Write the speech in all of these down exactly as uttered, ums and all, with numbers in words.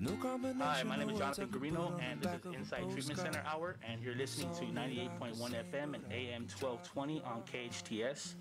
Hi, my name is Jonathan Garino, and this is Inside Treatment Center Hour, and you're listening to ninety-eight point one F M and A M twelve twenty on K H T S.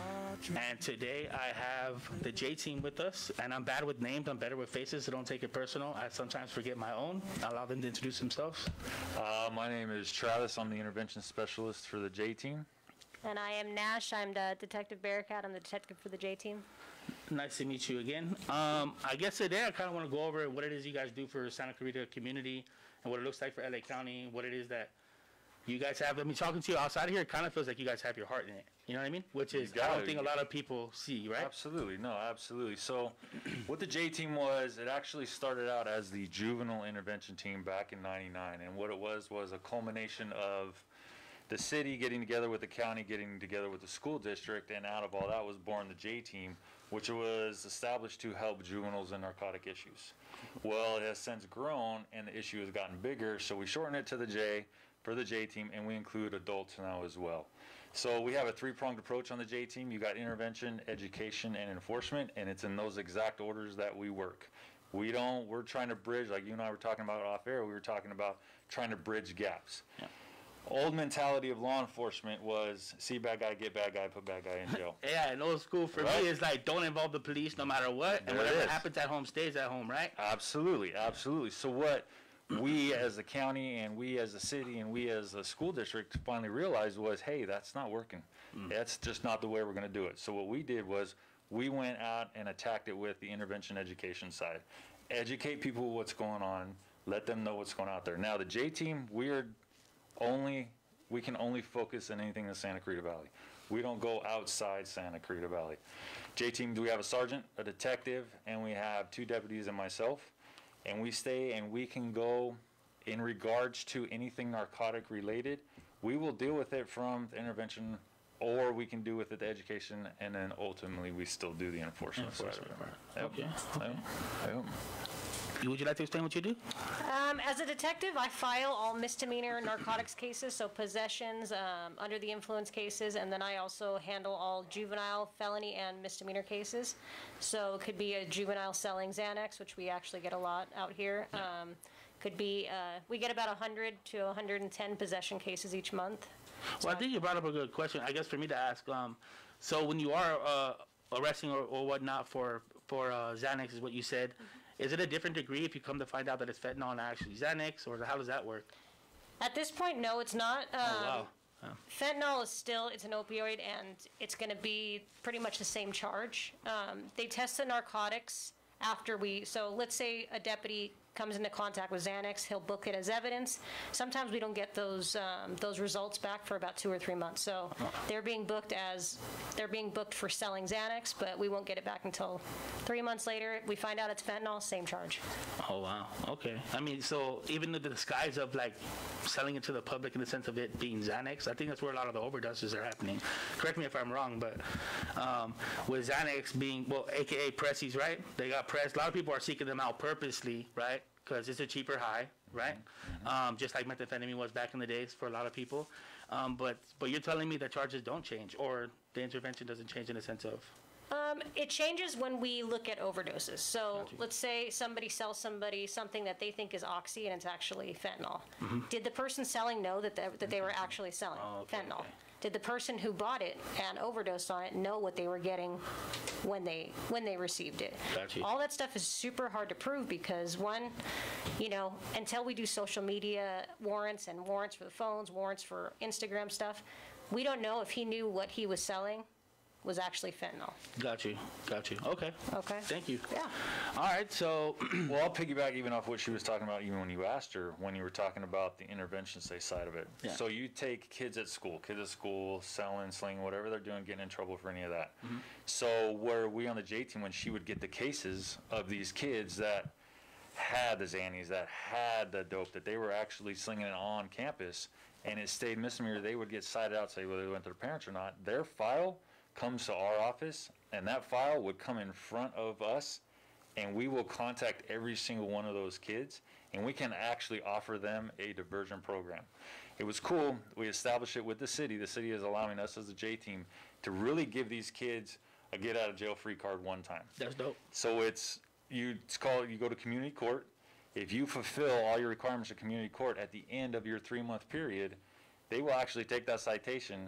And today I have the J team with us, and I'm bad with names, I'm better with faces, so don't take it personal. I sometimes forget my own. I allow them to introduce themselves. Uh, my name is Travis. I'm the intervention specialist for the J team. And I am Nash. I'm the Detective Bearcat. I'm the detective for the J team. Nice to meet you again. Um, I guess today I kind of want to go over what it is you guys do for Santa Clarita community and what it looks like for L A County, what it is that you guys have. I mean, talking to you outside of here, it kind of feels like you guys have your heart in it. You know what I mean? Which is, I don't think a lot of people see, right? Absolutely. No, absolutely. So what the J team was, it actually started out as the juvenile intervention team back in ninety-nine. And what it was was a culmination of the city getting together with the county, getting together with the school district, and out of all that was born the J team, which was established to help juveniles in narcotic issues. Well, it has since grown, and the issue has gotten bigger, so we shorten it to the J for the J team, and we include adults now as well. So we have a three-pronged approach on the J team. You got intervention, education, and enforcement, and it's in those exact orders that we work. We don't, we're trying to bridge, like you and I were talking about off air, we were talking about trying to bridge gaps. Yeah. Old mentality of law enforcement was see bad guy, get bad guy, put bad guy in jail. Yeah, and old school for right? me is like don't involve the police no matter what, and there whatever happens at home stays at home, right? Absolutely, absolutely. So what we as the county and we as the city and we as a school district finally realized was, hey, that's not working. Mm. That's just not the way we're going to do it. So what we did was we went out and attacked it with the intervention education side. Educate people what's going on, let them know what's going on out there. Now the J team, we're only we can only focus on anything in Santa Clarita Valley. We don't go outside Santa Clarita Valley. J team, we have a sergeant, a detective, and we have two deputies and myself, and we stay and we can go in regards to anything narcotic related. We will deal with it from the intervention, or we can do with it the education, and then ultimately we still do the enforcement side of it. Okay. I hope. Would you like to explain what you do? Um, as a detective, I file all misdemeanor narcotics cases, so possessions, um, under the influence cases, and then I also handle all juvenile, felony, and misdemeanor cases. So it could be a juvenile selling Xanax, which we actually get a lot out here. Um, could be, uh, we get about one hundred to one hundred ten possession cases each month. Well, so I think you brought up a good question, I guess, for me to ask. Um, so when you are uh, arresting or, or whatnot for, for uh, Xanax, is what you said, mm-hmm. Is it a different degree if you come to find out that it's fentanyl and actually Xanax, or how does that work? At this point, no, it's not. Um, oh, wow. Oh. Fentanyl is still, it's an opioid, and it's going to be pretty much the same charge. Um, they test the narcotics after we, so let's say a deputy comes into contact with Xanax, he'll book it as evidence. Sometimes we don't get those um, those results back for about two or three months. So oh. they're being booked as, they're being booked for selling Xanax, but we won't get it back until three months later. We find out it's fentanyl, same charge. Oh, wow. Okay. I mean, so even the disguise of like selling it to the public in the sense of it being Xanax, I think that's where a lot of the overdoses are happening. Correct me if I'm wrong, but um, with Xanax being, well, A K A pressies, right? They got pressed. A lot of people are seeking them out purposely, right? Because it's a cheaper high, right? Mm-hmm. um, just like methamphetamine was back in the days for a lot of people. Um, but but you're telling me that charges don't change, or the intervention doesn't change in the sense of? Um, it changes when we look at overdoses. So let's say somebody sells somebody something that they think is oxy and it's actually fentanyl. Mm-hmm. Did the person selling know that they, that they were actually selling oh, okay, fentanyl? Okay. Did the person who bought it and overdosed on it know what they were getting when they when they received it? Gotcha. All that stuff is super hard to prove because one, you know, until we do social media warrants and warrants for the phones, warrants for Instagram stuff, we don't know if he knew what he was selling was actually fentanyl. Got you. Got you. Okay. Okay. Thank you. Yeah. All right. So, well, I'll piggyback even off what she was talking about, even when you asked her, when you were talking about the intervention say side of it. Yeah. So you take kids at school, kids at school, selling, slinging, whatever they're doing, getting in trouble for any of that. Mm-hmm. So where we on the J team, when she would get the cases of these kids that had the Xannies, that had the dope, that they were actually slinging it on campus, and it stayed misdemeanor, they would get cited out, say whether they went to their parents or not. Their file comes to our office, and that file would come in front of us, and we will contact every single one of those kids, and we can actually offer them a diversion program. It was cool. We established it with the city. The city is allowing us as a J team to really give these kids a get out of jail free card one time. That's dope. So it's you it's called you go to community court. If you fulfill all your requirements of community court at the end of your three-month period, they will actually take that citation,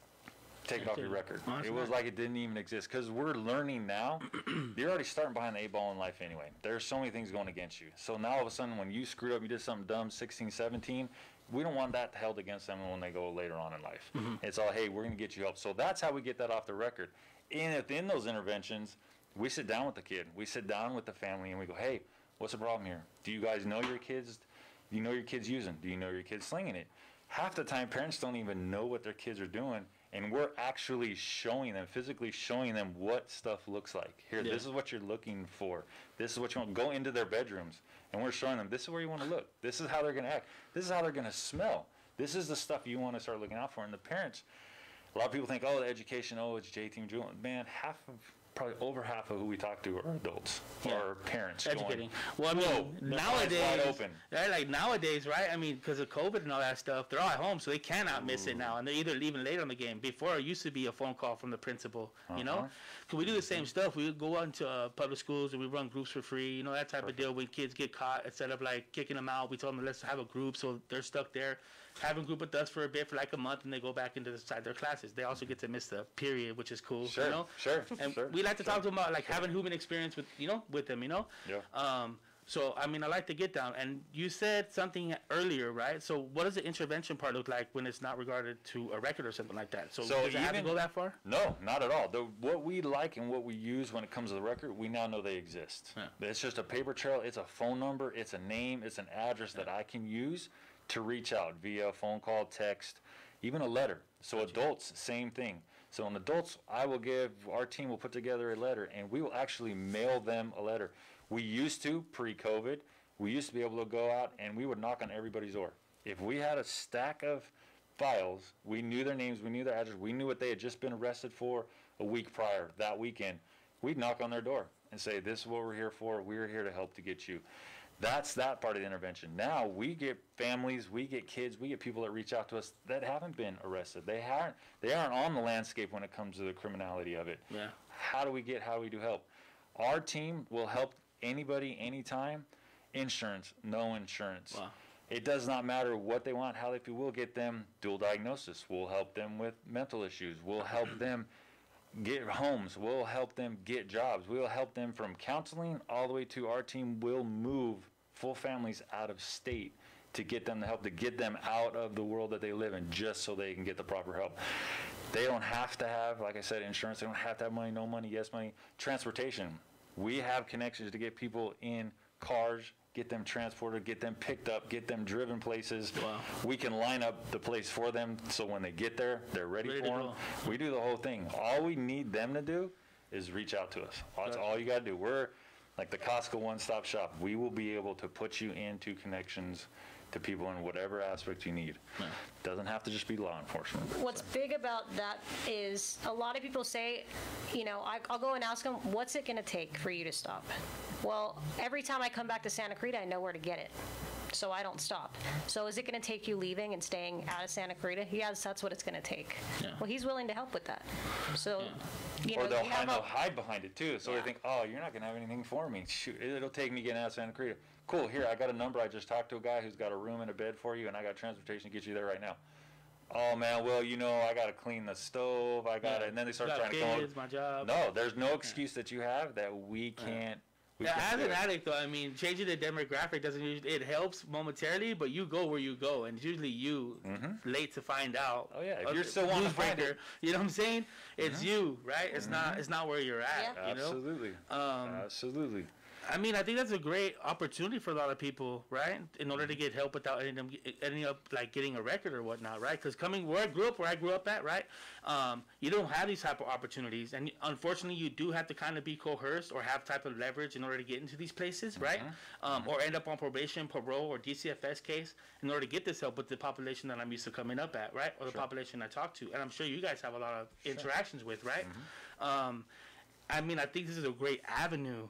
take it off your record. Well, it was nice. like it didn't even exist, because we're learning now. You're already starting behind the eight ball in life anyway. There's so many things going against you. So now all of a sudden, when you screwed up, you did something dumb, sixteen, seventeen, we don't want that held against them when they go later on in life. Mm-hmm. It's all, hey, we're going to get you help. So that's how we get that off the record. And within those interventions, we sit down with the kid. We sit down with the family, and we go, hey, what's the problem here? Do you guys know your kids? Do you know your kids using? Do you know your kids slinging it? Half the time, parents don't even know what their kids are doing, and we're actually showing them, physically showing them what stuff looks like. Here, yeah. This is what you're looking for. This is what you want. Go into their bedrooms, and we're showing them, this is where you want to look. This is how they're going to act. This is how they're going to smell. This is the stuff you want to start looking out for. And the parents, a lot of people think, oh, the education, oh, it's J-Team Jewel. Man, half of, probably over half of who we talk to are adults yeah. or parents. Educating. Going, well, I mean, nowadays, wide open. Right, like nowadays, right? I mean, because of COVID and all that stuff, they're all at home, so they cannot miss it now. And they're either leaving late on the game. Before, it used to be a phone call from the principal, uh-huh. you know? Because we do the same stuff. We go out into uh, public schools and we run groups for free, you know, that type Perfect. of deal. When kids get caught, instead of like kicking them out, we tell them, let's have a group, so they're stuck there. Have a group with us for a bit, for like a month, and they go back into the side their classes. They also get to miss the period, which is cool. Sure, you know? sure, And sure, we like to sure. talk to them about like having human experience with, you know, with them, you know. Yeah. Um. So I mean, I like to get down. And you said something earlier, right? So what does the intervention part look like when it's not regarded to a record or something like that? So, So does it have to even- go that far? No, not at all. The, what we like and what we use when it comes to the record, we now know they exist. Yeah. It's just a paper trail. It's a phone number. It's a name. It's an address that I can use to reach out via phone call, text, even a letter. So adults, same thing. So in adults, I will give, our team will put together a letter, and we will actually mail them a letter. We used to, pre-COVID, we used to be able to go out and we would knock on everybody's door. If we had a stack of files, we knew their names, we knew their address, we knew what they had just been arrested for a week prior, that weekend, we'd knock on their door and say, this is what we're here for, we're here to help to get you. That's that part of the intervention. Now we get families, we get kids, we get people that reach out to us that haven't been arrested. They aren't, they aren't on the landscape when it comes to the criminality of it. Yeah. How do we get, how do we do help? Our team will help anybody, anytime. Insurance, no insurance. Wow. It does not matter what they want, how they feel. We'll get them dual diagnosis. We'll help them with mental issues. We'll help them get homes. We'll help them get jobs. We'll help them from counseling all the way to our team will move full families out of state to get them the help, to get them out of the world that they live in, just so they can get the proper help. They don't have to have, like I said, insurance. They don't have to have money, no money, yes money. Transportation. We have connections to get people in cars, get them transported, get them picked up, get them driven places. Wow. We can line up the place for them so when they get there, they're ready, Ready for to them. go. We do the whole thing. All we need them to do is reach out to us. That's Right. all you got to do. We're like the Costco one-stop shop. We will be able to put you into connections to people in whatever aspect you need. Yeah. Doesn't have to just be law enforcement. What's big about that is a lot of people say, you know, I, I'll go and ask them, what's it going to take for you to stop? Well, every time I come back to Santa Clarita, I know where to get it. So I don't stop. So is it going to take you leaving and staying out of Santa Clarita? Yes, that's what it's going to take. Yeah. Well, he's willing to help with that. So, you know, Or they'll you hide, have they'll a- hide behind it too. So Yeah. they think, oh, you're not going to have anything for me. Shoot, it'll take me getting out of Santa Clarita. Cool, here, I got a number. I just talked to a guy who's got a room and a bed for you, and I got transportation to get you there right now. Oh, man, well, you know, I got to clean the stove. I got to, Yeah. and then they start Got trying to come kids, up. my job. No, there's no excuse that you have that we can't. We Yeah, can't as do an it. addict, though, I mean, changing the demographic doesn't usually, it helps momentarily, but you go where you go, and it's usually you late to find out. Oh, yeah, if Uh, you're still wanting to find newsbreaker, it. you know what I'm saying? It's you, right? It's not, it's not where you're at, Yeah. you know? Absolutely. Um, Absolutely. I mean, I think that's a great opportunity for a lot of people, right? In order to get help without ending up, ending up like getting a record or whatnot, right? Because coming where I grew up, where I grew up at, right? Um, you don't have these type of opportunities, and unfortunately, you do have to kind of be coerced or have type of leverage in order to get into these places, right? Um, or end up on probation, parole, or D C F S case in order to get this help with the population that I'm used to coming up at, right? Or the population I talk to, and I'm sure you guys have a lot of interactions with, right? Um, I mean, I think this is a great avenue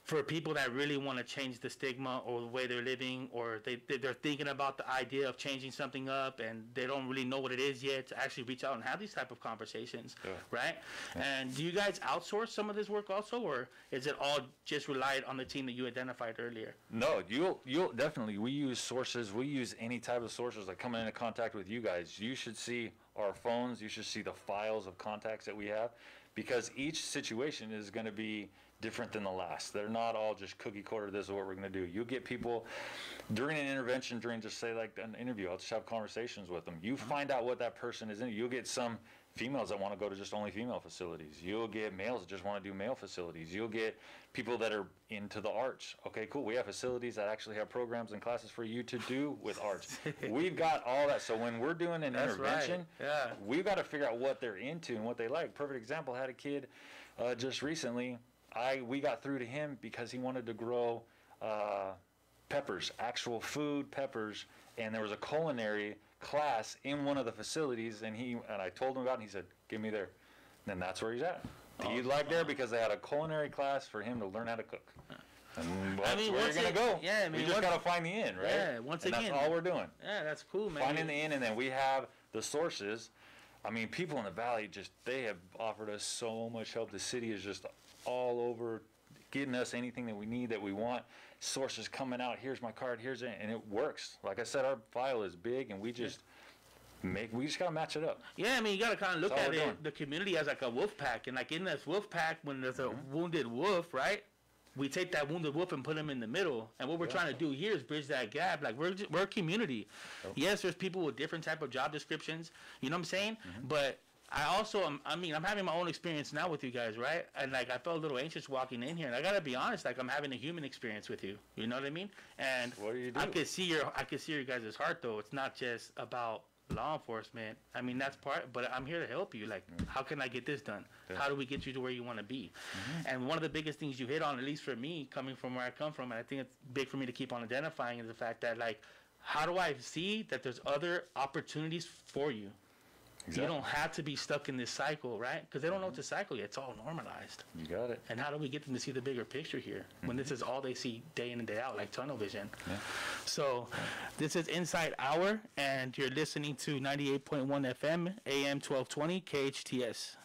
for people that really want to change the stigma or the way they're living, or they, they're thinking about the idea of changing something up and they don't really know what it is yet, to actually reach out and have these type of conversations, yeah. right? Yeah. And do you guys outsource some of this work also, or is it all just relied on the team that you identified earlier? No, you'll, you'll definitely, we use sources, we use any type of sources that come into contact with you guys. You should see our phones, you should see the files of contacts that we have, because each situation is going to be different than the last. They're not all just cookie cutter, this is what we're going to do. You'll get people during an intervention, during just say like an interview, I'll just have conversations with them. You find out what that person is in. You'll get some females that want to go to just only female facilities. You'll get males that just want to do male facilities. You'll get people that are into the arts. Okay, cool. We have facilities that actually have programs and classes for you to do with arts. We've got all that. So when we're doing an That's intervention, right. yeah. we've got to figure out what they're into and what they like. Perfect example, I had a kid uh, just recently. I we got through to him because he wanted to grow uh, peppers, actual food peppers, and there was a culinary class in one of the facilities, and he and I told him about it, and he said, "Give me there." And then that's where he's at. Oh, he liked there because they had a culinary class for him to learn how to cook. And that's I mean, where you're gonna it, go. Yeah, I mean, we just gotta find the inn, right? Yeah, once and again, that's all we're doing. Yeah, that's cool, man. Finding the inn, and then we have the sources. I mean, people in the valley just they have offered us so much help. The city is just all over getting us anything that we need, that we want. Sources coming out, here's my card, here's it, and it works. Like I said, our file is big, and we just make, we just gotta match it up. Yeah, I mean, you gotta kind of look That's at it, doing. the community as like a wolf pack, and like in this wolf pack, when there's a Mm-hmm. wounded wolf, right? We take that wounded wolf and put him in the middle, and what we're Yeah. trying to do here is bridge that gap. Like we're just, we're a community. Oh. Yes, there's people with different type of job descriptions. You know what I'm saying? Mm-hmm. But I also, am, I mean, I'm having my own experience now with you guys, right? And like, I felt a little anxious walking in here, and I gotta be honest, like I'm having a human experience with you. You know what I mean? And What do you do? I could see your, I could see your guys' heart though. It's not just about law enforcement. I mean, that's part, but I'm here to help you. Like, mm-hmm. how can I get this done? Yeah. How do we get you to where you want to be? Mm-hmm. And one of the biggest things you hit on, at least for me, coming from where I come from, and I think it's big for me to keep on identifying, is the fact that like, how do I see that there's other opportunities for you? Exactly. You don't have to be stuck in this cycle, right? Because they don't know it's a cycle yet. It's all normalized. You got it. And how do we get them to see the bigger picture here mm-hmm. when this is all they see day in and day out, like tunnel vision? Yeah. So this is Inside Hour, and you're listening to ninety-eight point one F M, A M twelve twenty, K H T S.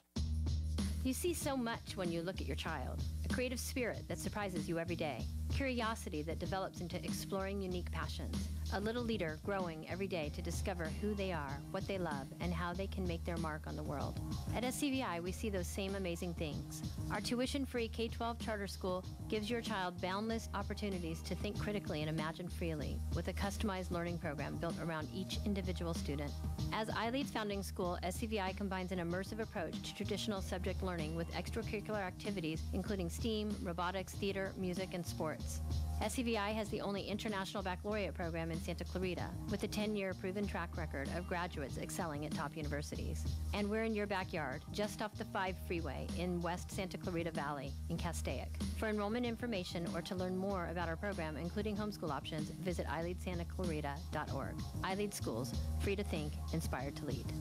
You see so much when you look at your child. A creative spirit that surprises you every day. Curiosity that develops into exploring unique passions. A little leader growing every day to discover who they are, what they love, and how they can make their mark on the world. At S C V I, we see those same amazing things. Our tuition-free K twelve charter school gives your child boundless opportunities to think critically and imagine freely, with a customized learning program built around each individual student. As iLead's founding school, S C V I combines an immersive approach to traditional subject learning with extracurricular activities, including STEAM, robotics, theater, music, and sports. S C V I has the only international baccalaureate program in Santa Clarita, with a ten-year proven track record of graduates excelling at top universities. And we're in your backyard, just off the five freeway in West Santa Clarita Valley in Castaic. For enrollment information or to learn more about our program, including homeschool options, visit i lead santa clarita dot org. iLead Schools, free to think, inspired to lead.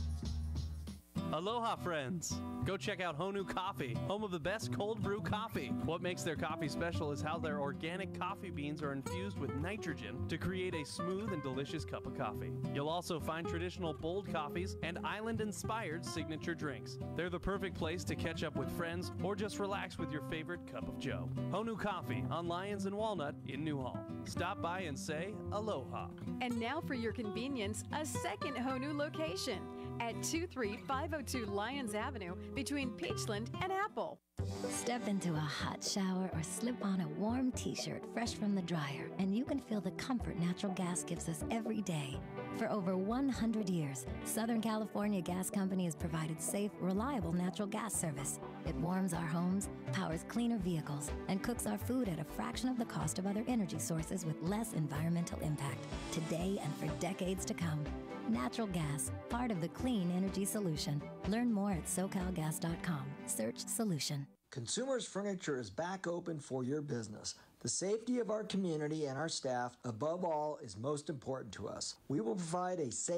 Aloha, friends. Go check out Honu Coffee, home of the best cold brew coffee. What makes their coffee special is how their organic coffee beans are infused with nitrogen to create a smooth and delicious cup of coffee. You'll also find traditional bold coffees and island-inspired signature drinks. They're the perfect place to catch up with friends or just relax with your favorite cup of joe. Honu Coffee on Lyons and Walnut in Newhall. Stop by and say aloha. And now for your convenience, a second Honu location at two three five oh two Lyons Avenue between Peachland and Apple. Step into a hot shower or slip on a warm t-shirt fresh from the dryer, and you can feel the comfort natural gas gives us every day. For over one hundred years, Southern California Gas Company has provided safe, reliable natural gas service. It warms our homes, powers cleaner vehicles, and cooks our food at a fraction of the cost of other energy sources with less environmental impact, today and for decades to come. Natural gas, part of the clean energy solution. Learn more at socal gas dot com. Search solution. Consumers Furniture is back open for your business. The safety of our community and our staff, above all, is most important to us. We will provide a safe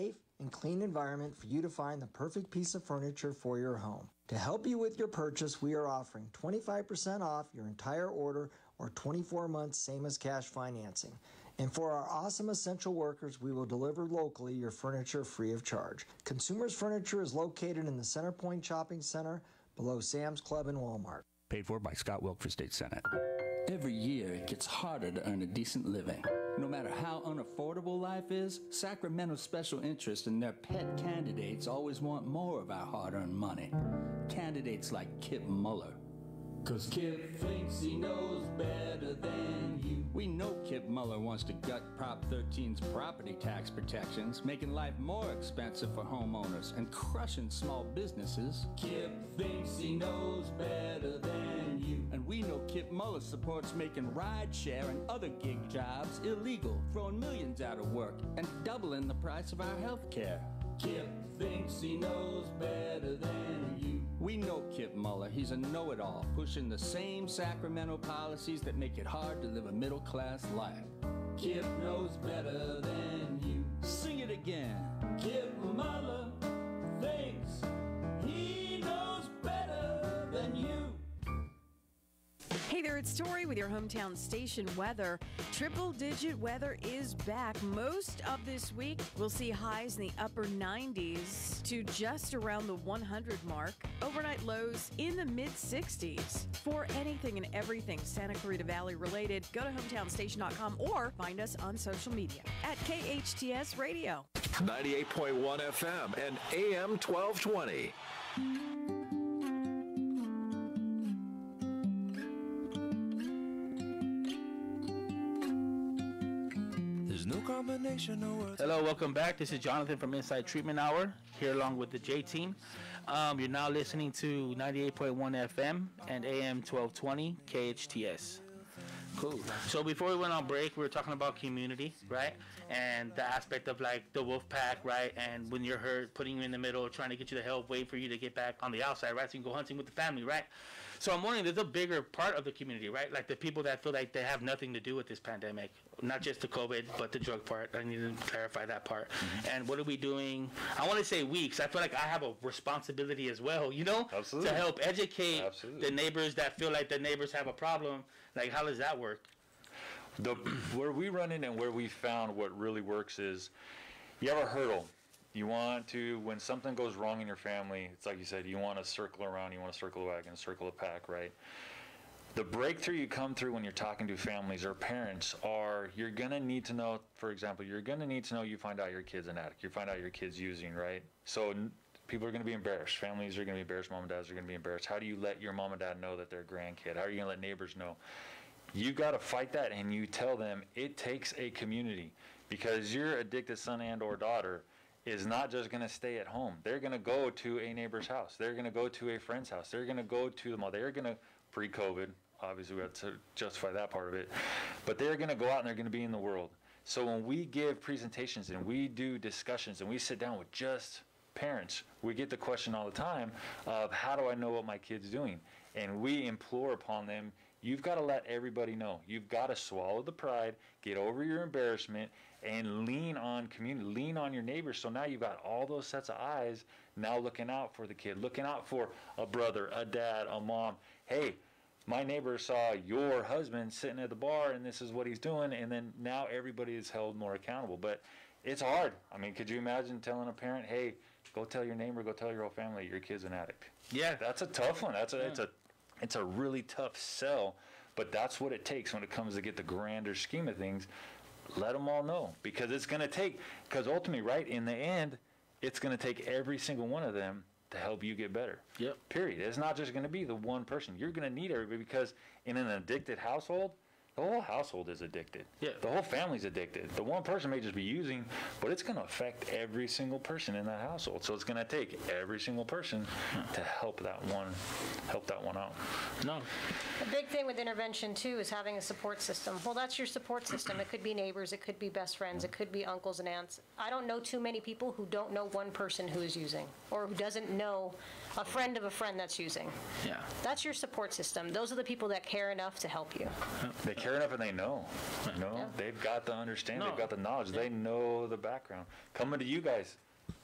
and clean environment for you to find the perfect piece of furniture for your home. To help you with your purchase, we are offering twenty-five percent off your entire order or twenty-four months same as cash financing. And for our awesome essential workers, we will deliver locally your furniture free of charge. Consumers Furniture is located in the Center Point Shopping Center below Sam's Club and Walmart. Paid for by Scott Wilk for State Senate. Every year, it gets harder to earn a decent living. No matter how unaffordable life is, Sacramento's special interest and their pet candidates always want more of our hard-earned money. Candidates like Kip Muller. Cause Kip thinks he knows better than you. We know Kip Muller wants to gut Prop thirteen's property tax protections, making life more expensive for homeowners and crushing small businesses. Kip thinks he knows better than you. And we know Kip Muller supports making rideshare and other gig jobs illegal, throwing millions out of work, and doubling the price of our health care. Kip thinks he knows better than you. We know Kip Muller. He's a know-it-all, pushing the same Sacramento policies that make it hard to live a middle-class life. Kip knows better than you. Sing it again. Kip Muller thinks he knows better than you. Hey there, it's Tori with your hometown station weather. Triple-digit weather is back. Most of this week, we'll see highs in the upper nineties to just around the one hundred mark. Overnight lows in the mid-sixties. For anything and everything Santa Clarita Valley related, go to hometown station dot com or find us on social media at K H T S Radio. ninety-eight point one F M and A M twelve twenty. Hello, welcome back. This is Jonathan from Inside Treatment Hour, here along with the J-Team. Um, you're now listening to ninety-eight point one F M and A M twelve twenty K H T S. Cool. So before we went on break, we were talking about community, right? And the aspect of like the wolf pack, right? And when you're hurt, putting you in the middle, trying to get you the help, wait for you to get back on the outside, right? So you can go hunting with the family, right? So I'm wondering, there's a bigger part of the community, right? Like the people that feel like they have nothing to do with this pandemic, not just the COVID, but the drug part. I need to clarify that part. Mm-hmm. And what are we doing? I want to say we, because I feel like I have a responsibility as well, you know? Absolutely. To help educate Absolutely. the neighbors that feel like the neighbors have a problem. Like, how does that work? The, where we run in and where we found what really works is, you have a hurdle. You want to, when something goes wrong in your family, it's like you said, you want to circle around, you want to circle the wagon, circle the pack, right? The breakthrough you come through when you're talking to families or parents are, you're going to need to know, for example, you're going to need to know you find out your kid's an addict, you find out your kid's using, right? So n- people are going to be embarrassed. Families are going to be embarrassed. Mom and dads are going to be embarrassed. How do you let your mom and dad know that they're a grandkid? How are you going to let neighbors know? You got to fight that, and you tell them it takes a community, because your addicted son and or daughter is not just going to stay at home. They're going to go to a neighbor's house. They're going to go to a friend's house. They're going to go to the mall. They're going to, pre-COVID, obviously we have to justify that part of it, but they're going to go out and they're going to be in the world. So when we give presentations and we do discussions and we sit down with just parents, we get the question all the time of, how do I know what my kid's doing? And we implore upon them, you've got to let everybody know. You've got to swallow the pride, get over your embarrassment, and lean on community, lean on your neighbors. So now you've got all those sets of eyes now looking out for the kid, looking out for a brother, a dad, a mom. Hey, my neighbor saw your husband sitting at the bar and this is what he's doing, and then now everybody is held more accountable. But it's hard. I mean, could you imagine telling a parent, hey, go tell your neighbor, go tell your whole family your kid's an addict? Yeah. That's a tough one. That's a, Yeah. it's a it's a really tough sell, but that's what it takes when it comes to get the grander scheme of things. Let them all know, because it's going to take, because ultimately, right, in the end, it's going to take every single one of them to help you get better. Yep. Period. It's not just going to be the one person. You're going to need everybody, because in an addicted household, the whole household is addicted. Yeah. The whole family's addicted. The one person may just be using, but it's going to affect every single person in that household. So it's going to take every single person to help that one, help that one out. No. The big thing with intervention, too, is having a support system. Well, that's your support system. It could be neighbors. It could be best friends. It could be uncles and aunts. I don't know too many people who don't know one person who is using, or who doesn't know a friend of a friend that's using. Yeah. That's your support system. Those are the people that care enough to help you. They care enough and they know. You know, Yeah. they've got the understanding, No. they've got the knowledge, Yeah. they know the background. Coming to you guys,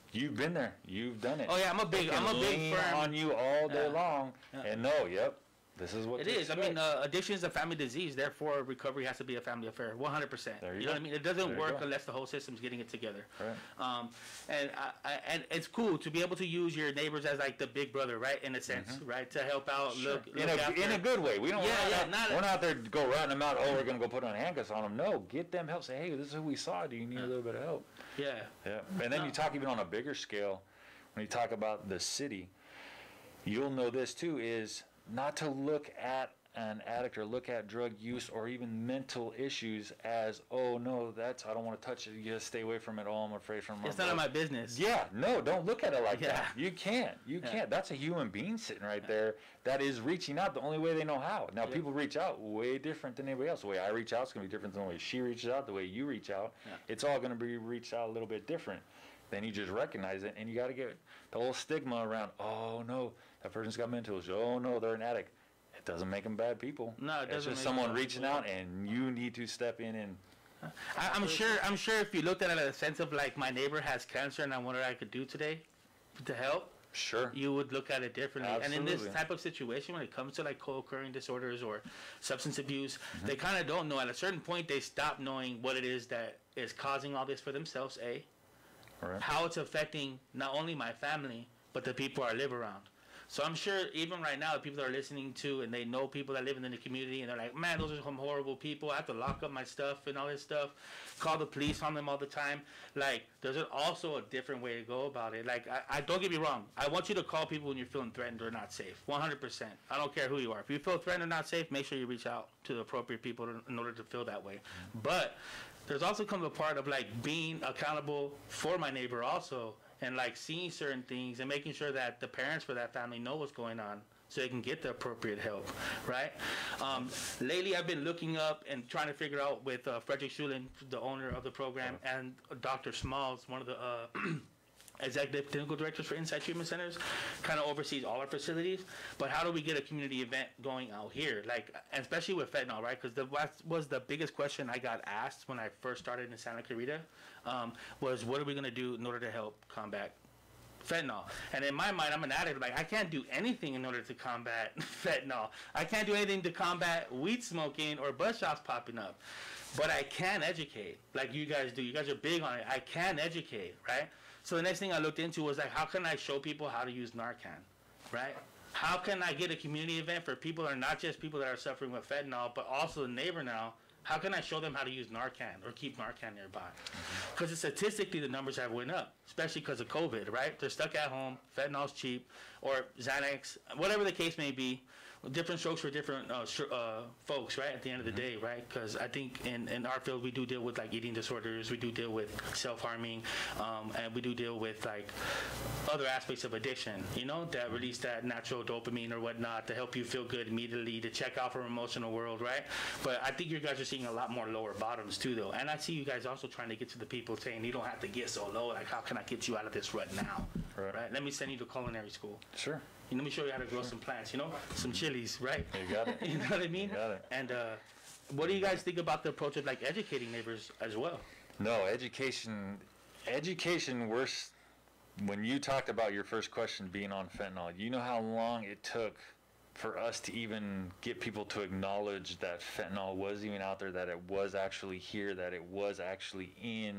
You've been there. You've done it. Oh yeah, I'm a big, They I'm can a big lean firm on you all day Yeah. long Yeah. and know, yep, this is what It to is. I expect. mean, uh, addiction is a family disease. Therefore, recovery has to be a family affair. one hundred percent. There you You go. know what I mean? It doesn't There you work go. unless the whole system's getting it together. Right. Um, and I, I, and it's cool to be able to use your neighbors as like the big brother, right? In a sense, right? To help out, Sure. look, in look a after. in a good way. We don't. Yeah, we're yeah, not, not a- we're not there to go ratting them out. Oh, we're gonna go put on handcuffs on them. No, get them help. Say, hey, this is who we saw. Do you need a little bit of help? Yeah. Yeah. And then No. you talk even on a bigger scale. When you talk about the city, you'll know this too is not to look at an addict or look at drug use or even mental issues as, oh no, that's, I don't want to touch it. You just stay away from it. Oh, I'm afraid from my It's none of my business. Yeah, no, don't look at it like Yeah. that. You can't. You Yeah. can't. That's a human being sitting right there that is reaching out the only way they know how. Now, Yeah. people reach out way different than anybody else. The way I reach out is going to be different than the way she reaches out, the way you reach out. Yeah. It's all going to be reached out a little bit different. Then you just recognize it, and you got to get the whole stigma around, oh no, that person's got mental issues. Oh no, they're an addict. It doesn't make them bad people. No, it It's doesn't just make someone them bad reaching people. out, and you need to step in and I, I'm sure. I'm sure if you looked at it in a sense of like my neighbor has cancer and I wonder what I could do today to help, sure. you would look at it differently. And in Absolutely. this type of situation, when it comes to like co-occurring disorders or substance abuse, Mm-hmm. they kind of don't know. At a certain point, they stop knowing what it is that is causing all this for themselves. A, Right. how it's affecting not only my family but the people I live around. So I'm sure even right now, the people that are listening to and they know people that live in the community and they're like, man, those are some horrible people. I have to lock up my stuff and all this stuff. Call the police on them all the time. Like, there's an- also a different way to go about it. Like, I, I don't get me wrong. I want you to call people when you're feeling threatened or not safe. one hundred percent. I don't care who you are. If you feel threatened or not safe, make sure you reach out to the appropriate people in order to feel that way. But there's also come a part of like being accountable for my neighbor also, and like seeing certain things and making sure that the parents for that family know what's going on so they can get the appropriate help, right? Um, lately, I've been looking up and trying to figure out with uh, Frederick Schulin, the owner of the program, and Doctor Smalls, one of the uh, executive clinical directors for Inside Treatment Centers, kind of oversees all our facilities. But how do we get a community event going out here? Like, and especially with fentanyl, right? Because the what was the biggest question I got asked when I first started in Santa Clarita um, was, what are we going to do in order to help combat fentanyl? And in my mind, I'm an addict. Like, I can't do anything in order to combat fentanyl. I can't do anything to combat weed smoking or bus shops popping up. But I can educate, like you guys do. You guys are big on it. I can educate, right? So the next thing I looked into was like, how can I show people how to use Narcan, right? How can I get a community event for people that are not just people that are suffering with fentanyl, but also the neighbor now? How can I show them how to use Narcan or keep Narcan nearby? Because statistically, the numbers have went up, especially because of COVID, right? They're stuck at home, fentanyl's cheap, or Xanax, whatever the case may be. Different strokes for different uh, sh- uh, folks, right? At the end of the day, right? Because I think in, in our field we do deal with like eating disorders, we do deal with self-harming, um, and we do deal with like other aspects of addiction. You know, that release that natural dopamine or whatnot to help you feel good immediately, to check out from emotional world, right? But I think you guys are seeing a lot more lower bottoms too, though. And I see you guys also trying to get to the people saying you don't have to get so low. Like, how can I get you out of this rut now? Right. Right? Let me send you to culinary school. Sure. Let me show you how to grow some plants, you know, some chilies, right? You got it. You know what I mean? You got it. And uh, what do you guys think about the approach of like educating neighbors as well? No, education, education, we're, s- when you talked about your first question being on fentanyl, you know how long it took for us to even get people to acknowledge that fentanyl was even out there, that it was actually here, that it was actually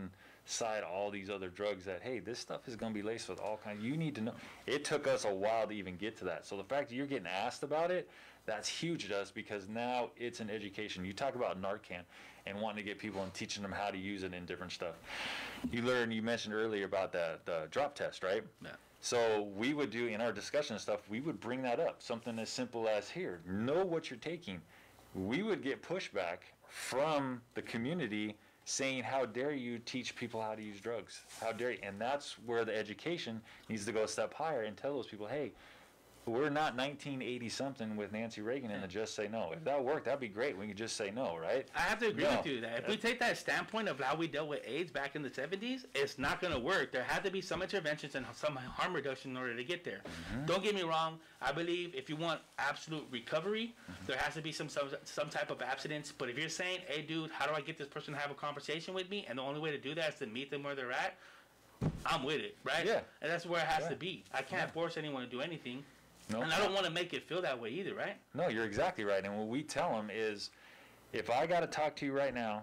inside all these other drugs, that, hey, this stuff is going to be laced with all kinds. You need to know. It took us a while to even get to that. So the fact that you're getting asked about it, that's huge to us, because now it's an education. You talk about Narcan and wanting to get people and teaching them how to use it in different stuff. You learned, you mentioned earlier about the, the drop test, right? Yeah. So we would do, in our discussion and stuff, we would bring that up. Something as simple as, here, know what you're taking. We would get pushback from the community saying, how dare you teach people how to use drugs? How dare you? And that's where the education needs to go a step higher and tell those people, hey, we're not nineteen eighty something with Nancy Reagan and the just say no. If that worked, that'd be great. We could just say no, right? I have to agree No. with you that if we take that standpoint of how we dealt with AIDS back in the seventies, it's not going to work. There had to be some interventions and some harm reduction in order to get there. Mm-hmm. Don't get me wrong. I believe if you want absolute recovery, Mm-hmm. there has to be some, some some type of abstinence. But if you're saying, hey, dude, how do I get this person to have a conversation with me? And the only way to do that is to meet them where they're at. I'm with it, right? Yeah. And that's where it has Yeah. to be. I can't Yeah. force anyone to do anything. No. And I don't want to make it feel that way either, right? No, you're exactly right. And what we tell them is, if I got to talk to you right now,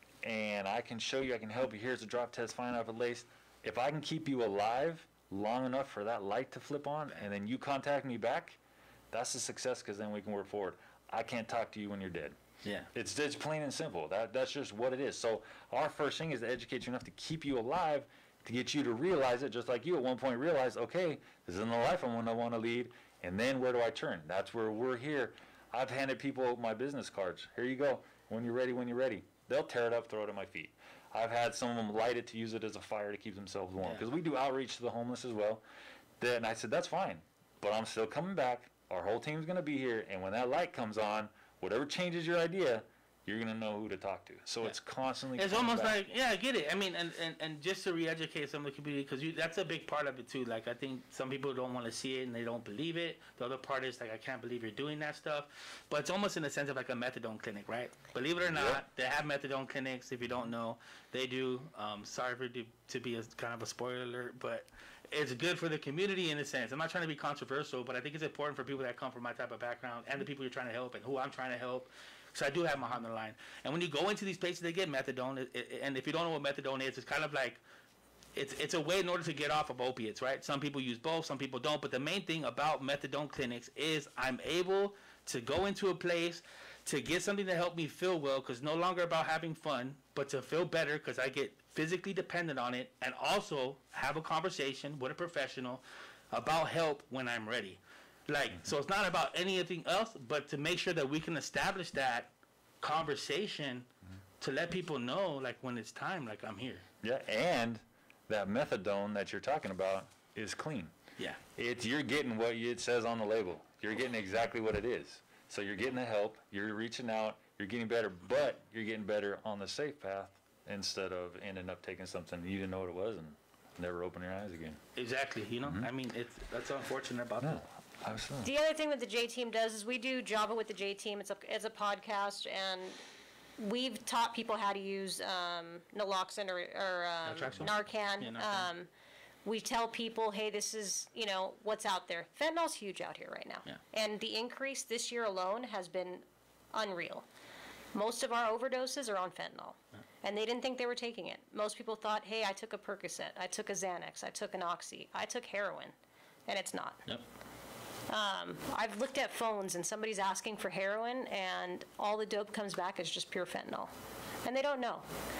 and I can show you, I can help you, here's a drop test, find out if it laced. If I can keep you alive long enough for that light to flip on, and then you contact me back, that's a success, because then we can work forward. I can't talk to you when you're dead. Yeah. It's just plain and simple. That That's just what it is. So our first thing is to educate you enough to keep you alive, to get you to realize it, just like you at one point realized, okay, this isn't the life I want to want to lead, and then where do I turn? That's where we're here. I've handed people my business cards. Here you go. When you're ready, when you're ready. They'll tear it up, throw it at my feet. I've had some of them light it to use it as a fire to keep themselves warm, because Yeah. we do outreach to the homeless as well. Then I said, that's fine, but I'm still coming back. Our whole team's going to be here, and when that light comes on, whatever changes your idea, you're going to know who to talk to. So Yeah. it's constantly It's coming almost back. like, yeah, I get it. I mean, and, and, and just to re-educate some of the community, because that's a big part of it too. Like, I think some people don't want to see it and they don't believe it. The other part is like, I can't believe you're doing that stuff. But it's almost in the sense of like a methadone clinic, right? Believe it or not, Yep. they have methadone clinics. If you don't know, they do. Um, sorry for to, to be a kind of a spoiler alert, but it's good for the community in a sense. I'm not trying to be controversial, but I think it's important for people that come from my type of background and the people you're trying to help and who I'm trying to help. So I do have my heart on the line. And when you go into these places, they get methadone. It, it, and if you don't know what methadone is, it's kind of like, it's it's a way in order to get off of opiates, right? Some people use both, some people don't. But the main thing about methadone clinics is I'm able to go into a place to get something to help me feel well, because no longer about having fun, but to feel better because I get physically dependent on it, and also have a conversation with a professional about help when I'm ready. Like, so it's not about anything else, but to make sure that we can establish that conversation to let people know, like, when it's time, like, I'm here. Yeah, and that methadone that you're talking about is clean. Yeah. It's, you're getting what it says on the label. You're getting exactly what it is. So you're getting the help, you're reaching out, you're getting better, but you're getting better on the safe path instead of ending up taking something you didn't know what it was and never open your eyes again. Exactly. You know, I mean, it's that's unfortunate about No, that. absolutely. The other thing that the J Team does is we do Java with the J Team. It's a it's a podcast, and we've taught people how to use um, naloxone or, or um, Naltrexone? Narcan. Yeah, Narcan. Um, we tell people, hey, this is, you know, what's out there. Fentanyl's huge out here right now. Yeah. And the increase this year alone has been unreal. Most of our overdoses are on fentanyl. And they didn't think they were taking it. Most people thought, hey, I took a Percocet, I took a Xanax, I took an Oxy, I took heroin. And it's not. Yep. Um, I've looked at phones and somebody's asking for heroin, and all the dope comes back as just pure fentanyl. And they don't know.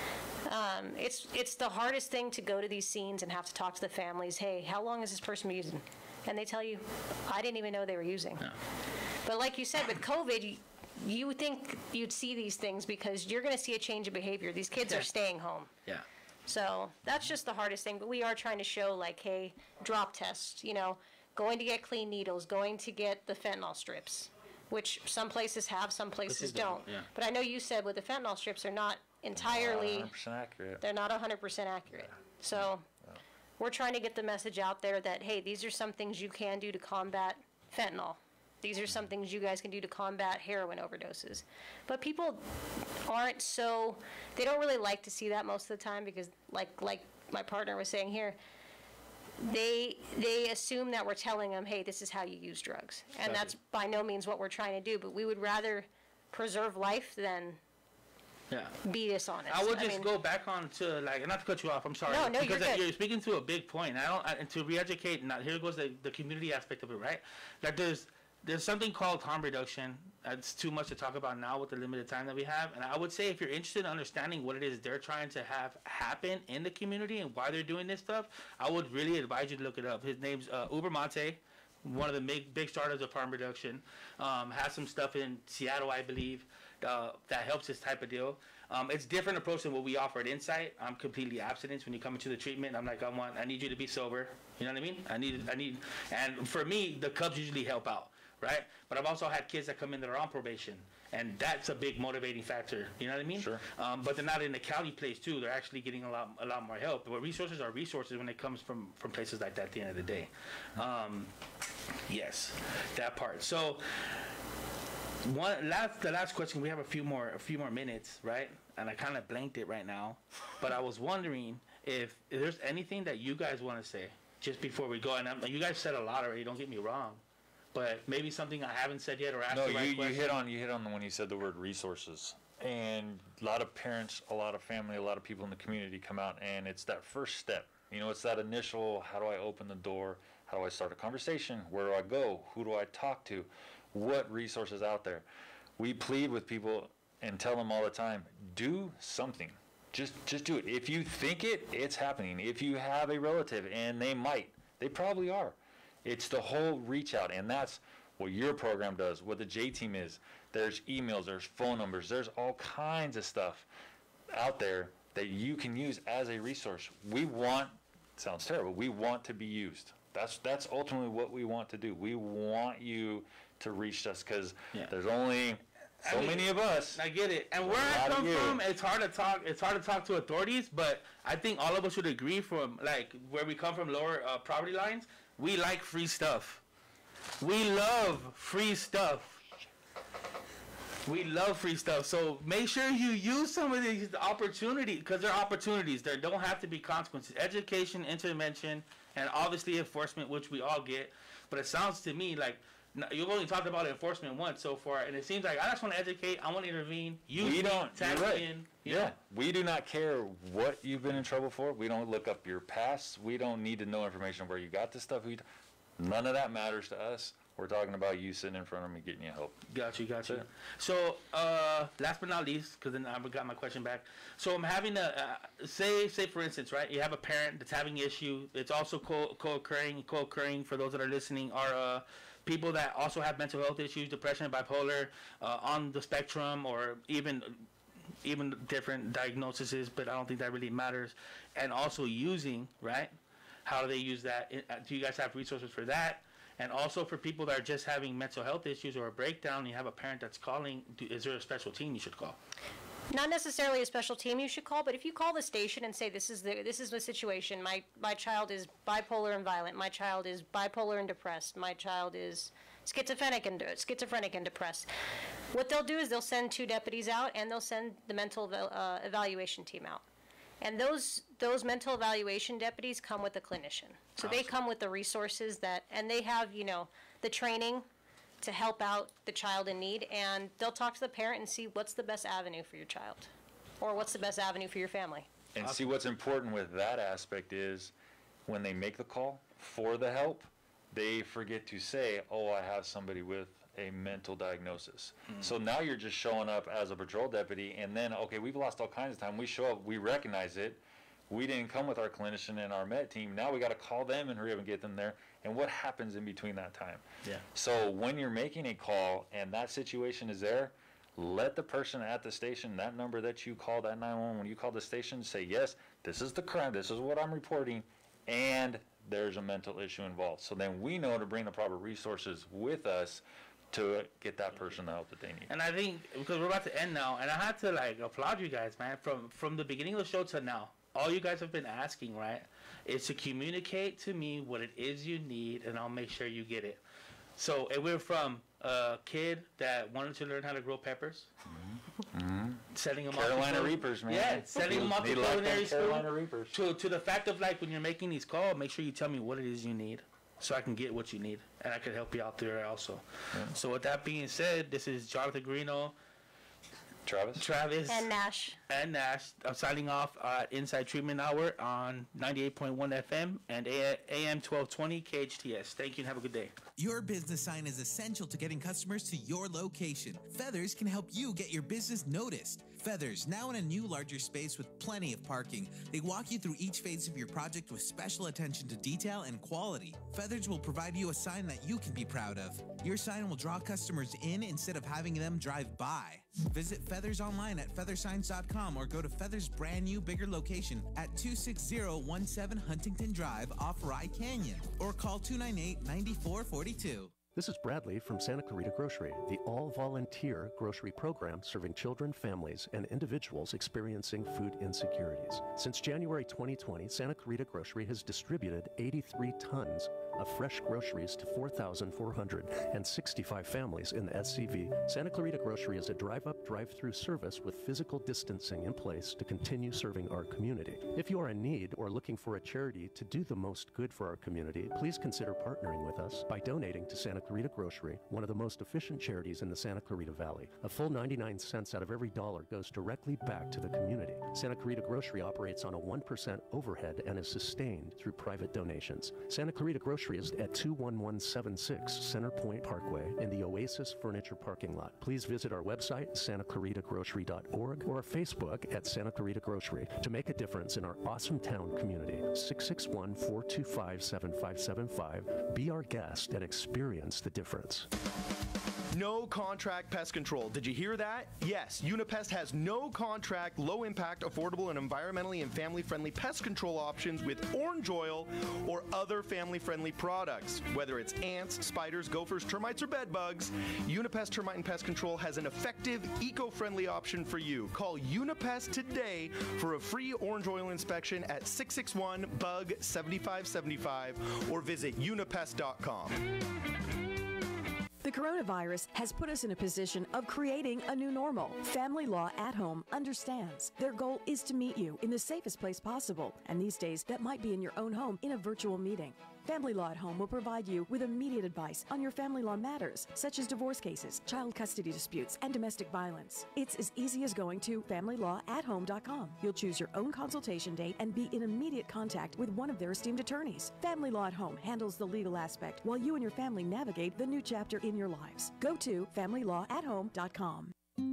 Um, it's it's the hardest thing to go to these scenes and have to talk to the families. Hey, how long has this person been using? And they tell you, I didn't even know they were using. Yeah. But like you said, with COVID, you, you would think you'd see these things because you're going to see a change of behavior. These kids are staying home. Yeah. So that's just the hardest thing. But we are trying to show, like, hey, drop tests, you know, going to get clean needles, going to get the fentanyl strips, which some places have, some places Places don't. don't, yeah. But I know you said with the fentanyl strips, they're not entirely, one hundred percent accurate. they're not one hundred percent accurate. So we're trying to get the message out there that, hey, these are some things you can do to combat fentanyl. These are some things you guys can do to combat heroin overdoses. But people aren't so, they don't really like to see that most of the time because, like like my partner was saying here, they they assume that we're telling them, hey, this is how you use drugs. And Exactly. that's by no means what we're trying to do, but we would rather preserve life than Yeah. be dishonest. I would just mean, go back on to, like, not to cut you off, I'm sorry. No, no, you're because uh, good. you're speaking to a big point. I don't, I, and to re-educate, now here goes the, the community aspect of it, right? Like, there's, there's something called harm reduction. It's too much to talk about now with the limited time that we have. And I would say if you're interested in understanding what it is they're trying to have happen in the community and why they're doing this stuff, I would really advise you to look it up. His name's uh, Uber Monte, one of the big, big starters of harm reduction. Um, has some stuff in Seattle, I believe, uh, that helps this type of deal. Um, it's different approach than what we offer at Insight. I'm completely abstinence when you come into the treatment. I'm like, I want, I need you to be sober. You know what I mean? I need, I need, and for me, the Cubs usually help out, right? But I've also had kids that come in that are on probation, and that's a big motivating factor. You know what I mean? Sure. Um, but they're not in the county place too. They're actually getting a lot, a lot more help. But resources are resources when it comes from from places like that. At the end of the day, um, yes, that part. So. One last, the last question. We have a few more, a few more minutes, right? And I kind of blanked it right now, but I was wondering, if, if there's anything that you guys want to say just before we go, and I'm, you guys said a lot already, don't get me wrong, but maybe something I haven't said yet or asked No, the right you, you question. hit on you hit on the when you said the word resources. And a lot of parents, a lot of family, a lot of people in the community come out, and it's that first step. You know, it's that initial, how do I open the door? How do I start a conversation? Where do I go? Who do I talk to? What resources out there? We plead with people and tell them all the time, do something. Just just do it. If you think it, it's happening. If you have a relative, and they might, they probably are. It's the whole reach out, and that's what your program does, what the J-Team is. There's emails, there's phone numbers, there's all kinds of stuff out there that you can use as a resource. We want, sounds terrible, we want to be used. That's that's ultimately what we want to do. We want you to reach us because Yeah. there's only so I mean, many of us. I get it. And There's where a I lot of come you. from, it's hard to talk. It's hard to talk to authorities, but I think all of us would agree from like where we come from, lower uh, poverty lines. We like free stuff. We love free stuff. We love free stuff. So make sure you use some of these opportunities because they're opportunities. There don't have to be consequences. Education, intervention, and obviously enforcement, which we all get. But it sounds to me like n- you've only talked about enforcement once so far, and it seems like I just want to educate. I want to intervene. Use We me, don't. tag You're me right. in. You Yeah, know? we do not care what you've been in trouble for. We don't look up your past. We don't need to know information where you got this stuff. We, none of that matters to us. We're talking about you sitting in front of me getting you help. Got you, got you. That's it. So, uh, last but not least, because then I got my question back. So I'm having a uh, say, say for instance, right? You have a parent that's having issue. It's also co- co-occurring. Co-occurring for those that are listening are uh, people that also have mental health issues, depression, bipolar, uh, on the spectrum, or even even different diagnoses. But I don't think that really matters. And also using, right? How do they use that? Do you guys have resources for that? And also for people that are just having mental health issues or a breakdown, you have a parent that's calling, do, is there a special team you should call? Not necessarily a special team you should call, but if you call the station and say this is the this is the situation, my my child is bipolar and violent, my child is bipolar and depressed, my child is schizophrenic and schizophrenic and depressed. What they'll do is they'll send two deputies out and they'll send the mental uh, evaluation team out. And those those mental evaluation deputies come with a clinician. So they come with the resources that, and they have, you know, the training to help out the child in need, and they'll talk to the parent and see what's the best avenue for your child, or what's the best avenue for your family. And see, what's important with that aspect is when they make the call for the help, they forget to say, oh, I have somebody with a mental diagnosis. Mm. So now you're just showing up as a patrol deputy, and then, okay, we've lost all kinds of time. We show up, we recognize it. We didn't come with our clinician and our med team. Now we got to call them and hurry up and get them there. And what happens in between that time? Yeah. So when you're making a call and that situation is there, let the person at the station, that number that you called, that nine one one, when you call the station, say, yes, this is the crime, this is what I'm reporting, and there's a mental issue involved. So then we know to bring the proper resources with us to get that person the help that they need. And I think, because we're about to end now, and I had to like applaud you guys, man, from, from the beginning of the show to now. All you guys have been asking, right, is to communicate to me what it is you need, and I'll make sure you get it. So it went from a kid that wanted to learn how to grow peppers, Mm-hmm. setting them Carolina off to Reapers, man. Yeah, setting them off They to like them culinary school. Carolina Reapers. To to the fact of like when you're making these calls, make sure you tell me what it is you need, so I can get what you need, and I can help you out there also. Yeah. So with that being said, this is Jonathan Greeno, Travis? Travis, And Nash. and Nash. I'm signing off at Inside Treatment Hour on ninety-eight point one F M and A M twelve twenty K H T S. Thank you and have a good day. Your business sign is essential to getting customers to your location. Feathers can help you get your business noticed. Feathers, now in a new larger space with plenty of parking. They walk you through each phase of your project with special attention to detail and quality. Feathers will provide you a sign that you can be proud of. Your sign will draw customers in instead of having them drive by. Visit Feathers online at feather signs dot com or go to Feathers' brand new bigger location at two six zero one seven Huntington Drive off Rye Canyon or call two nine eight, nine four four two. This is Bradley from Santa Clarita Grocery, the all-volunteer grocery program serving children, families, and individuals experiencing food insecurities. Since January twenty twenty, Santa Clarita Grocery has distributed eighty-three tons of fresh groceries to four thousand four hundred sixty-five families in the S C V. Santa Clarita Grocery is a drive-up, drive-through service with physical distancing in place to continue serving our community. If you are in need or looking for a charity to do the most good for our community, please consider partnering with us by donating to Santa Clarita Grocery, one of the most efficient charities in the Santa Clarita Valley. A full ninety-nine cents out of every dollar goes directly back to the community. Santa Clarita Grocery operates on a one percent overhead and is sustained through private donations. Santa Clarita Grocery is at two one one seven six Center Point Parkway in the Oasis Furniture parking lot. Please visit our website, santa clarita grocery dot org, or Facebook at Santa Clarita Grocery to make a difference in our awesome town community. six six one, four two five, seven five seven five. Be our guest and experience the difference. No contract pest control. Did you hear that? Yes, Unipest has no contract, low impact, affordable, and environmentally and family friendly pest control options with orange oil or other family friendly products. Whether it's ants, spiders, gophers, termites, or bed bugs, Unipest Termite and Pest Control has an effective, eco friendly option for you. Call Unipest today for a free orange oil inspection at six six one, B U G, seven five seven five or visit unipest dot com. The coronavirus has put us in a position of creating a new normal. Family Law at Home understands. Their goal is to meet you in the safest place possible. And these days, that might be in your own home in a virtual meeting. Family Law at Home will provide you with immediate advice on your family law matters, such as divorce cases, child custody disputes, and domestic violence. It's as easy as going to family law at home dot com. You'll choose your own consultation date and be in immediate contact with one of their esteemed attorneys. Family Law at Home handles the legal aspect while you and your family navigate the new chapter in your lives. Go to family law at home dot com.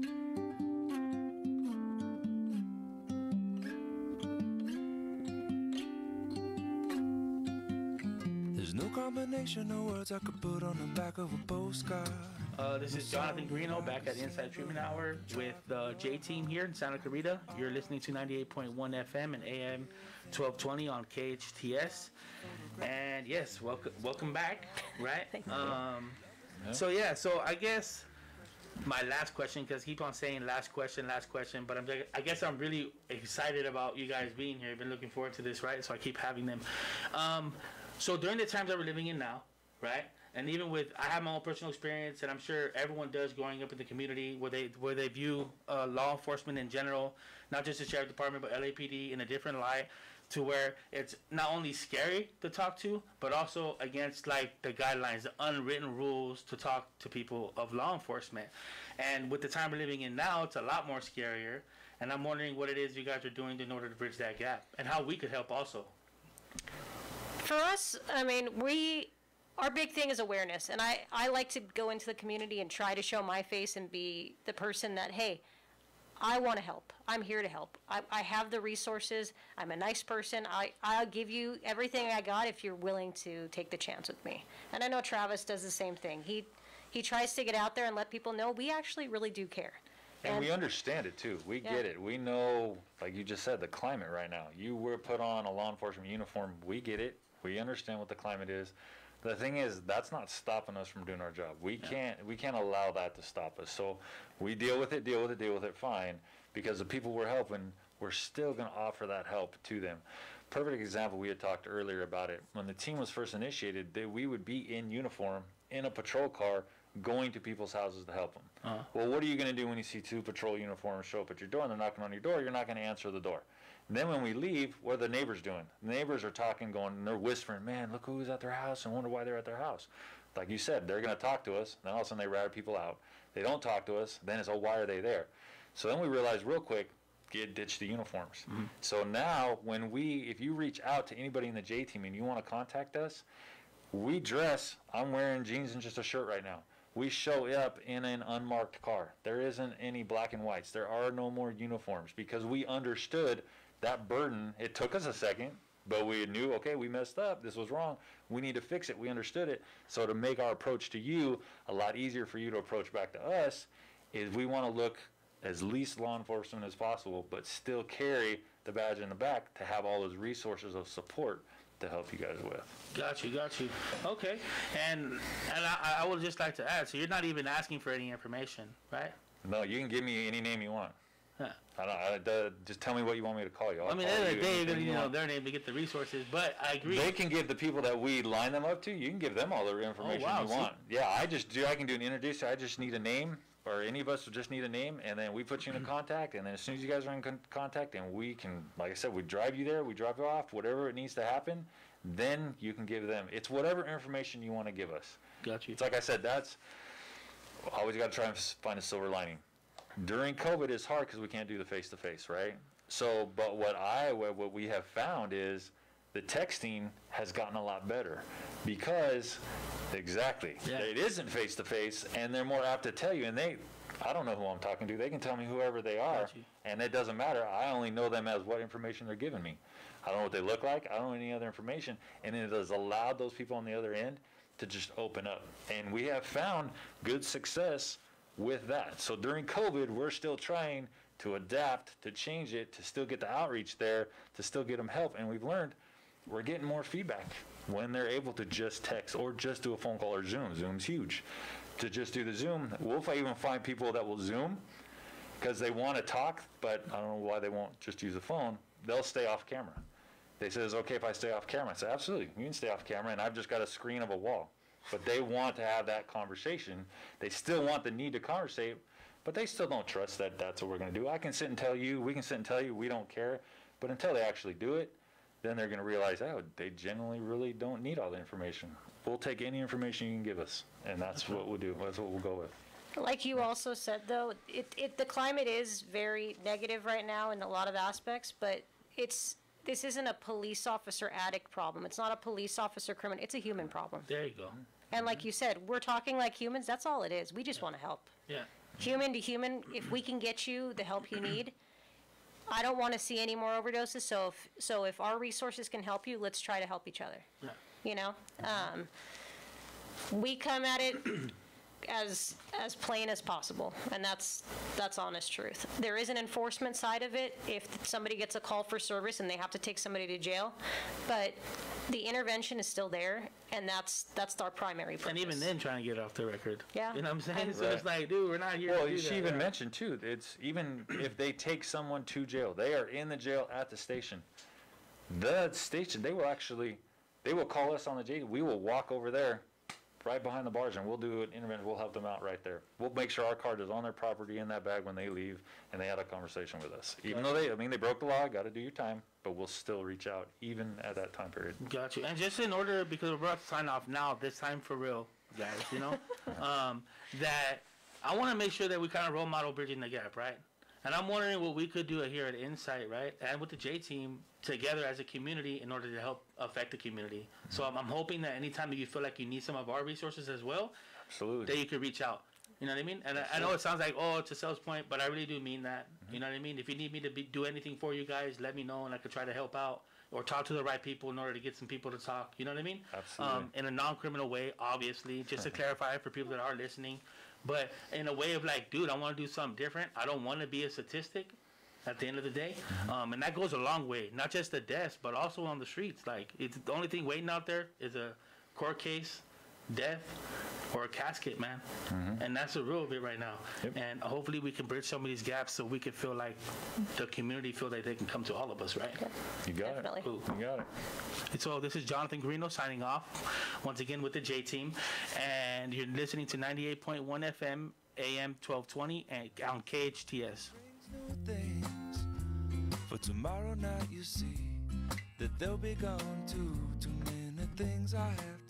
There's no combination of words I could put on the back of a postcard. Uh, this is Jonathan Greeno back at Inside Treatment Hour with the J Team here in Santa Clarita. You're listening to ninety-eight point one F M and A M twelve twenty on K H T S. And yes, welcome, welcome back. Right? Um, so yeah, so I guess my last question, because keep on saying last question, last question, but I'm, I guess I'm really excited about you guys being here. I've been looking forward to this, right? So I keep having them. Um, so during the times that we're living in now, right? And even with, I have my own personal experience, and I'm sure everyone does growing up in the community, where they where they view uh, law enforcement in general, not just the sheriff department, but L A P D in a different light, to where it's not only scary to talk to, but also against like the guidelines, the unwritten rules to talk to people of law enforcement. And with the time we're living in now, it's a lot more scarier. And I'm wondering what it is you guys are doing in order to bridge that gap, and how we could help also. For us, I mean, we, our big thing is awareness. And I, I like to go into the community and try to show my face and be the person that, hey, I want to help. I'm here to help. I, I have the resources. I'm a nice person. I, I'll give you everything I got if you're willing to take the chance with me. And I know Travis does the same thing. He, he tries to get out there and let people know we actually really do care. And, and we understand it too. We yeah. get it. We know, like you just said, the climate right now. You were put on a law enforcement uniform. We get it. We understand what the climate is. The thing is, that's not stopping us from doing our job. We yeah. can't we can't allow that to stop us. So we deal with it, deal with it, deal with it, fine. Because the people we're helping, we're still going to offer that help to them. Perfect example, we had talked earlier about it. When the team was first initiated, they, we would be in uniform, in a patrol car, going to people's houses to help them. Uh-huh. Well, what are you going to do when you see two patrol uniforms show up at your door and they're knocking on your door? You're not going to answer the door. And then when we leave, what are the neighbors doing? The neighbors are talking, going, and they're whispering, man, look who's at their house, and wonder why they're at their house. Like you said, they're going to talk to us, then all of a sudden they rat people out. They don't talk to us, then it's, oh, why are they there? So then we realized real quick, get ditch the uniforms. Mm-hmm. So now when we, if you reach out to anybody in the J team and you want to contact us, we dress, I'm wearing jeans and just a shirt right now. We show up in an unmarked car. There isn't any black and whites. There are no more uniforms because we understood that burden. It took us a second, but we knew, okay, we messed up. This was wrong. We need to fix it. We understood it. So to make our approach to you a lot easier for you to approach back to us is we want to look as least law enforcement as possible, but still carry the badge in the back to have all those resources of support to help you guys with. Got you, got you. Okay, and and I, I would just like to add, so you're not even asking for any information, right? No, you can give me any name you want. Yeah. I don't know. I, uh, just tell me what you want me to call you. I'll I mean, call at the end of you the day, anything you you know, want. their name to get the resources. But I agree. They can give the people that we line them up to. You can give them all the information wow, you see? want. Yeah, I just do. I can do an introduction. I just need a name, or any of us will just need a name, and then we put you in contact. And then as soon as you guys are in con- contact, and we can, like I said, we drive you there. We drop you off. Whatever it needs to happen, then you can give them. It's whatever information you want to give us. Got you. It's like I said. That's always got to try and s- find a silver lining. During COVID, it's hard because we can't do the face-to-face, right? So, but what I, what what we have found is the texting has gotten a lot better because, exactly, Yeah. it isn't face-to-face, and they're more apt to tell you. And they, I don't know who I'm talking to. They can tell me whoever they are, Got you. and it doesn't matter. I only know them as what information they're giving me. I don't know what they look like. I don't know any other information, and it has allowed those people on the other end to just open up. And we have found good success with that. So during COVID, we're still trying to adapt, to change it, to still get the outreach there, to still get them help. And we've learned we're getting more feedback when they're able to just text or just do a phone call or Zoom. Zoom's huge. To just do the Zoom, we'll even find people that will Zoom because they want to talk, but I don't know why they won't just use a phone. They'll stay off camera. They say, it's okay if I stay off camera. I say, absolutely, you can stay off camera, and I've just got a screen of a wall. But they want to have that conversation. They still want the need to conversate, but they still don't trust that that's what we're going to do. I can sit and tell you, we can sit and tell you, we don't care. But until they actually do it, then they're going to realize, oh, they generally really don't need all the information. We'll take any information you can give us, and that's what we'll do. That's what we'll go with. Like you also said, though, it, it the climate is very negative right now in a lot of aspects, but it's this isn't a police officer addict problem. It's not a police officer criminal. It's a human problem. There you go. And like you said, we're talking like humans. That's all it is. We just want to help. Yeah. Human to human, if we can get you the help you need, I don't want to see any more overdoses. So if so, if our resources can help you, let's try to help each other. Yeah. You know, um, we come at it as as plain as possible, and that's that's honest truth. There is an enforcement side of it if somebody gets a call for service and they have to take somebody to jail, but the intervention is still there, and that's that's our primary purpose. And even then, trying to get it off the record. Yeah. You know what I'm saying? And- So it's like, dude, we're not here Well, to do she that. even Yeah. mentioned too, it's even if they take someone to jail, they are in the jail at the station. The station, they will actually, they will call us on the J. We will walk over there, right behind the bars, and we'll do an intervention. We'll help them out right there. We'll make sure our card is on their property in that bag when they leave, and they had a conversation with us. Even though they, I mean, they broke the law, got to do your time, but we'll still reach out even at that time period. Got you. And just in order, because we're about to sign off now, this time for real, guys, you know, um, that I want to make sure that we kind of role model bridging the gap, right? And I'm wondering what we could do here at Insight, right? And with the J team together as a community in order to help affect the community. So I'm, I'm hoping that anytime that you feel like you need some of our resources as well, absolutely, that you could reach out. You know what I mean? And I, I know it sounds like, oh, it's a sales point, but I really do mean that. Mm-hmm. You know what I mean? If you need me to be, do anything for you guys, let me know, and I could try to help out or talk to the right people in order to get some people to talk. You know what I mean? Absolutely. Um, in a non-criminal way, obviously, just to clarify for people that are listening. But in a way of like, dude, I want to do something different. I don't want to be a statistic at the end of the day. Mm-hmm. Um, and that goes a long way, not just the deaths, but also on the streets. Like, it's the only thing waiting out there is a court case, death, or a casket, man. Mm-hmm. And that's the real bit right now. Yep. And hopefully we can bridge some of these gaps so we can feel like the community feel like they can come to all of us, right? You got Definitely. it. Cool. You got it. And so this is Jonathan Guarino signing off once again with the J Team, and you're listening to ninety-eight point one F M, A M twelve twenty, and on K H T S. Things for tomorrow night, you see that they'll be gone too. Too many things I have to